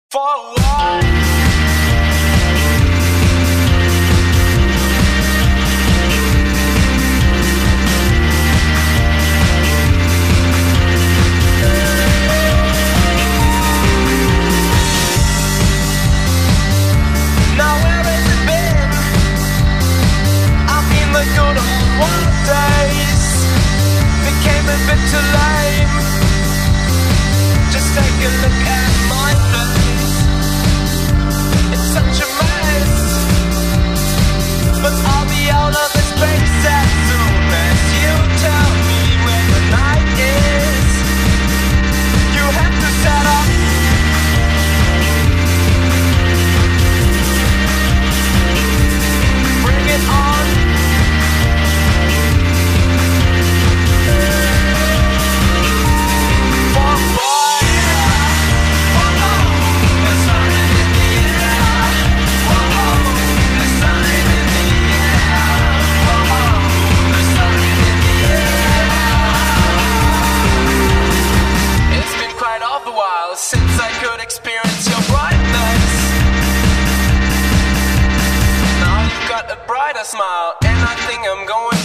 For what? Now where has it been? I mean the good old days became a bit too lame. Just take a look at my face. It's such a mess. But I'll be out of this place as soon as you tell me where the night is. You have to set up. Bring it on. For what? There's something in the air. Whoa, there's something in the air. Whoa, there's something in the air. It's been quite a while since I could experience your brightness. Now you've got a brighter smile, and I think I'm going